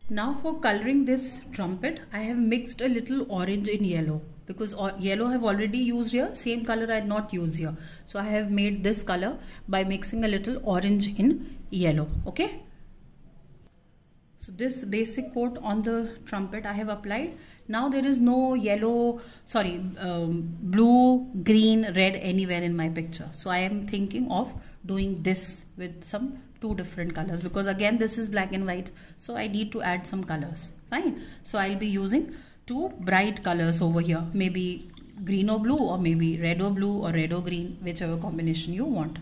Now for coloring this trumpet, I have mixed a little orange in yellow, because yellow I have already used here, same color I had not used here. So I have made this color by mixing a little orange in yellow. Okay. So this basic coat on the trumpet I have applied. Now there is no yellow, blue, green, red anywhere in my picture. So I am thinking of doing this with some two different colors, because again this is black and white, so I need to add some colors. Fine. So I'll be using two bright colors over here, maybe green or blue, or maybe red or blue, or red or green, whichever combination you want.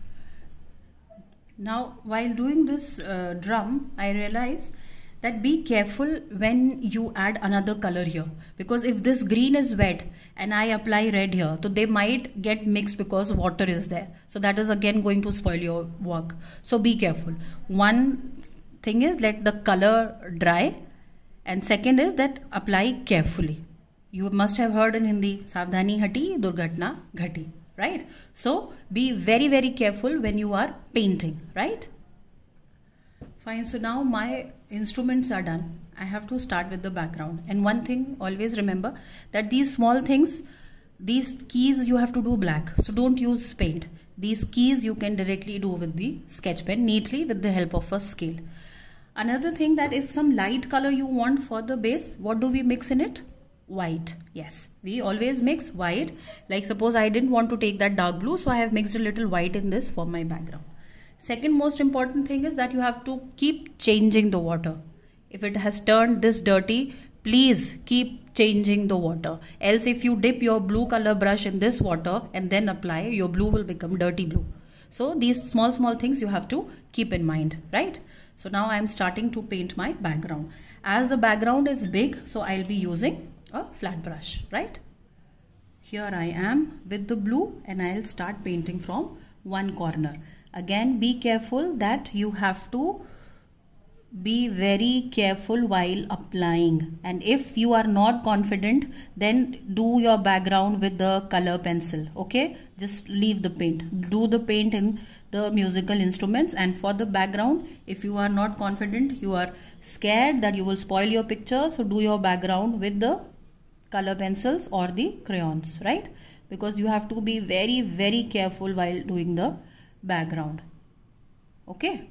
Now while doing this drum, I realized that be careful when you add another color here, because if this green is wet and I apply red here, so they might get mixed because water is there. So that is again going to spoil your work. So be careful. One thing is let the color dry, and second is that apply carefully. You must have heard in Hindi, Savdhani hati, Durghatna ghati, right? So be very, very careful when you are painting, right? Fine. So now my instruments are done. I have to start with the background. And one thing, always remember that these small things, these keys you have to do black. So don't use paint. These keys you can directly do with the sketch pen neatly with the help of a scale. Another thing, that if some light color you want for the base, what do we mix in it? White. Yes, we always mix white. Like suppose I didn't want to take that dark blue, so I have mixed a little white in this for my background. Second most important thing is that you have to keep changing the water. If it has turned this dirty, please keep changing the water. Else if you dip your blue color brush in this water and then apply, your blue will become dirty blue. So these small things you have to keep in mind, right? So now I am starting to paint my background. As the background is big, so I'll be using a flat brush, right? Here I am with the blue and I'll start painting from one corner. Again, be careful that you have to be very careful while applying, and if you are not confident, then do your background with the color pencil. Okay, just leave the paint, do the paint in the musical instruments. And for the background, if you are not confident, you are scared that you will spoil your picture, so do your background with the color pencils or the crayons, right? Because you have to be very, very careful while doing the background. Okay,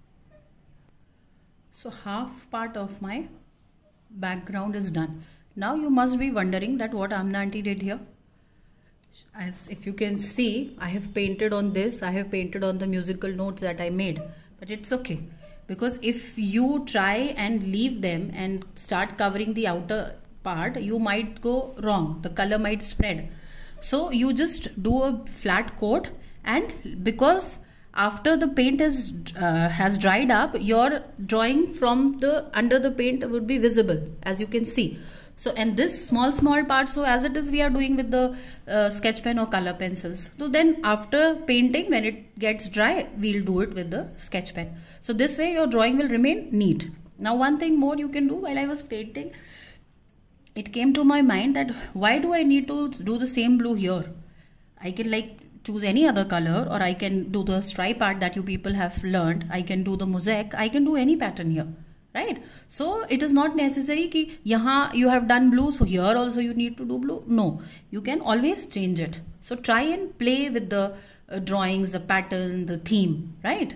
so half part of my background is done. Now you must be wondering that what Amna aunty did here. As if you can see, I have painted on this, I have painted on the musical notes that I made, but it's okay, because if you try and leave them and start covering the outer part, you might go wrong, the color might spread. So you just do a flat coat, and because after the paint is has dried up, your drawing from the under the paint would be visible, as you can see. So, and this small part, so as it is we are doing with the sketch pen or color pencils. So then after painting, when it gets dry, we'll do it with the sketch pen. So this way your drawing will remain neat. Now one thing more you can do, while I was painting, it came to my mind that why do I need to do the same blue here? I can like choose any other color, or I can do the stripe art that you people have learned. I can do the mosaic. I can do any pattern here, right? So it is not necessary ki yahan you have done blue, so here also you need to do blue. No, you can always change it. So try and play with the drawings, the pattern, the theme, right?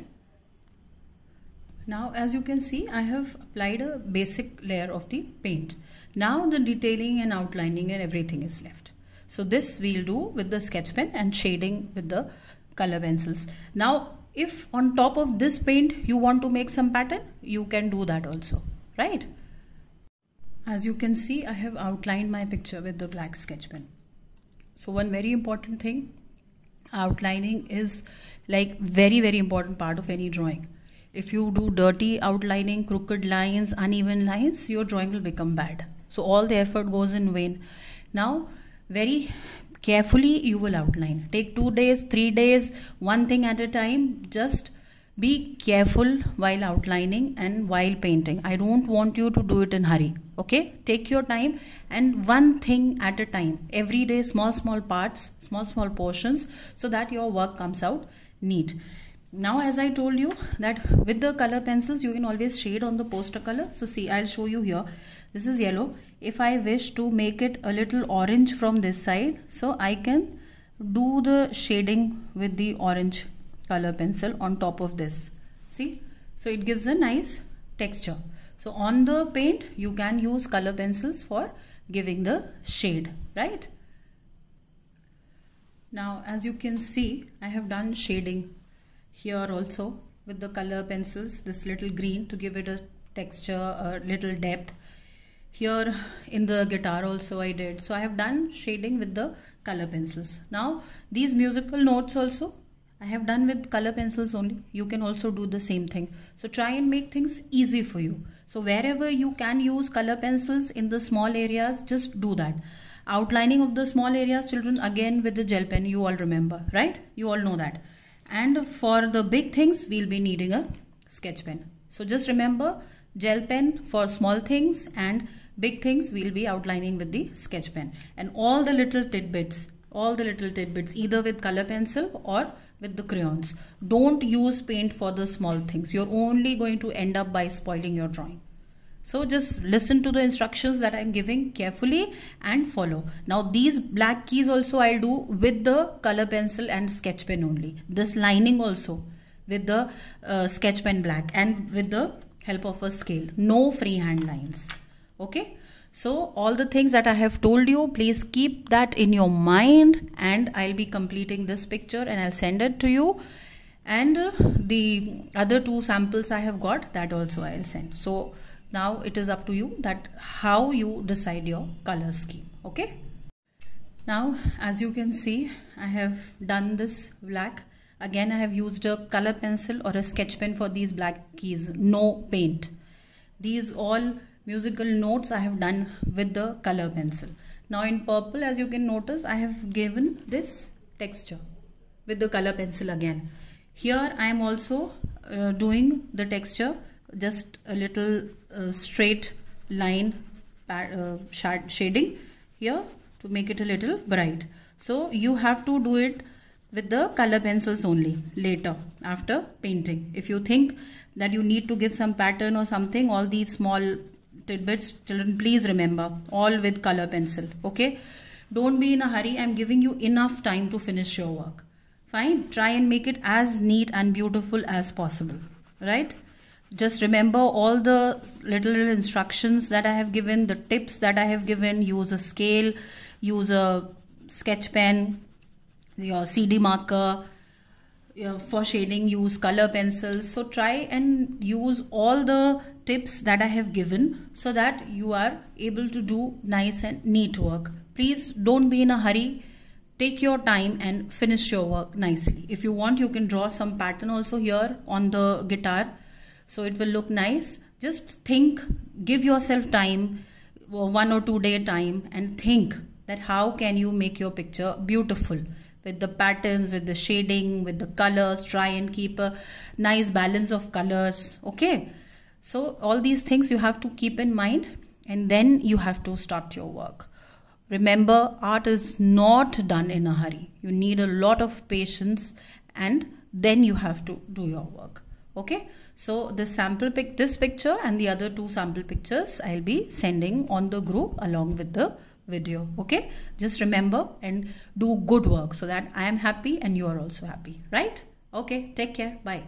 Now as you can see, I have applied a basic layer of the paint. Now the detailing and outlining and everything is left. So this we'll do with the sketch pen and shading with the color pencils. Now if on top of this paint you want to make some pattern, you can do that also, right? As you can see, I have outlined my picture with the black sketch pen. So one very important thing, outlining is like very, very important part of any drawing. If you do dirty outlining, crooked lines, uneven lines, your drawing will become bad. So all the effort goes in vain. Now very carefully you will outline. Take 2 days, 3 days, one thing at a time. Just be careful while outlining and while painting. I don't want you to do it in hurry. Okay, take your time and one thing at a time. Every day, small parts, small portions, so that your work comes out neat. Now as I told you that with the color pencils you can always shade on the poster color. So see, I'll show you here. This is yellow. If I wish to make it a little orange from this side, so I can do the shading with the orange color pencil on top of this. See, so it gives a nice texture. So on the paint you can use color pencils for giving the shade, right? Now as you can see, I have done shading here also with the color pencils, this little green to give it a texture, a little depth. Here in the guitar also I did. So I have done shading with the color pencils. Now these musical notes also I have done with color pencils only. You can also do the same thing. So try and make things easy for you. So wherever you can use color pencils in the small areas, just do that. Outlining of the small areas, children, again with the gel pen, you all remember, right? You all know that. And for the big things, we'll be needing a sketch pen. So just remember, gel pen for small things, and big things we'll be outlining with the sketch pen. And all the little tidbits, either with color pencil or with the crayons. Don't use paint for the small things. You're only going to end up by spoiling your drawing. So just listen to the instructions that I'm giving carefully and follow. Now these black keys also I'll do with the color pencil and sketch pen only. This lining also with the sketch pen black and with the help of a scale. No freehand lines. Okay. So all the things that I have told you, please keep that in your mind, and I'll be completing this picture and I'll send it to you. And the other two samples I have got, that also I'll send. So now it is up to you that how you decide your color scheme. Okay. Now as you can see, I have done this black. Again I have used a color pencil or a sketch pen for these black keys. No paint. These all musical notes I have done with the color pencil. Now in purple, as you can notice, I have given this texture with the color pencil again. Here I am also doing the texture, just a little straight line shading here to make it a little bright. So you have to do it with the color pencils only later after painting. If you think that you need to give some pattern or something, all these small tidbits, children, please remember, all with color pencil. Okay, don't be in a hurry. I'm giving you enough time to finish your work. Fine, try and make it as neat and beautiful as possible, right? Just remember all the little instructions that I have given, the tips that I have given. Use a scale, use a sketch pen, your CD marker. For shading, use color pencils. So try and use all the tips that I have given so that you are able to do nice and neat work. Please don't be in a hurry. Take your time and finish your work nicely. If you want, you can draw some pattern also here on the guitar, so it will look nice. Just think, give yourself time, 1 or 2 day time, and think that how can you make your picture beautiful with the patterns, with the shading, with the colors. Try and keep a nice balance of colors. Okay, so all these things you have to keep in mind, and then you have to start your work. Remember, art is not done in a hurry. You need a lot of patience, and then you have to do your work. Okay, so this picture and the other 2 sample pictures I'll be sending on the group along with the video. Okay, just remember and do good work so that I am happy and you are also happy, right? Okay, take care. Bye.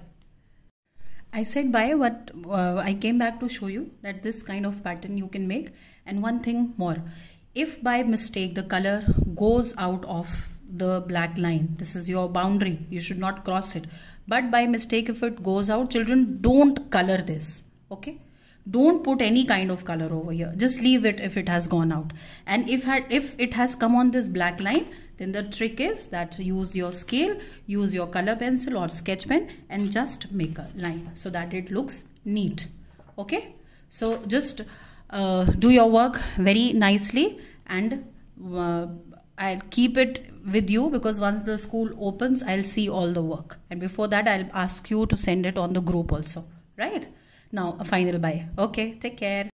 I said bye, but I came back to show you that this kind of pattern you can make. And one thing more, if by mistake the color goes out of the black line, this is your boundary, you should not cross it. But by mistake if it goes out, children, don't color this. Okay, don't put any kind of color over here. Just leave it if it has gone out. And if it has come on this black line, then the trick is that use your scale, use your color pencil or sketch pen, and just make a line so that it looks neat. Okay, so just do your work very nicely, and I'll keep it with you because once the school opens, I'll see all the work, and before that I'll ask you to send it on the group also, right? Now a final bye. Okay, take care.